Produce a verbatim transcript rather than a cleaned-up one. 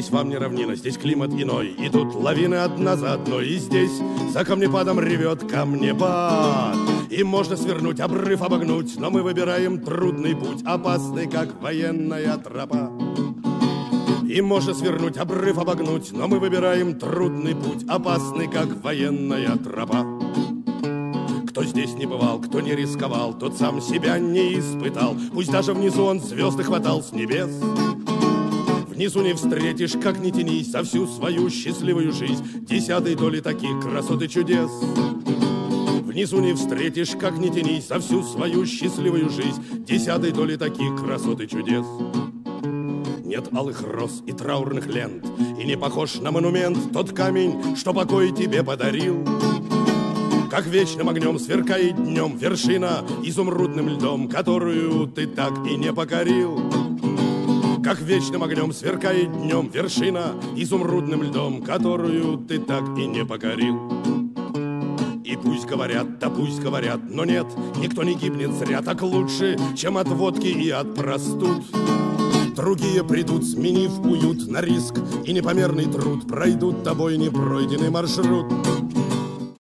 Здесь вам не равнина, здесь климат иной, и тут лавины одна за одной, и здесь за камнепадом ревет камнепад. И можно свернуть, обрыв обогнуть, но мы выбираем трудный путь, опасный, как военная тропа. И можно свернуть, обрыв обогнуть, но мы выбираем трудный путь, опасный, как военная тропа. Кто здесь не бывал, кто не рисковал, тот сам себя не испытал. Пусть даже внизу он звезды хватал с небес. Внизу не встретишь, как ни тянись, за всю свою счастливую жизнь десятой доли таких красот и чудес. Внизу не встретишь, как ни тянись, за всю свою счастливую жизнь десятой доли таких красот и чудес. Нет алых роз и траурных лент, и не похож на монумент тот камень, что покой тебе подарил. Как вечным огнем сверкает днем вершина изумрудным льдом, которую ты так и не покорил. Как вечным огнем сверкает днем вершина изумрудным льдом, которую ты так и не покорил. И пусть говорят, да пусть говорят, но нет, никто не гибнет зря, так лучше, чем от водки и от простуд. Другие придут, сменив уют на риск и непомерный труд, пройдут тобой непройденный маршрут.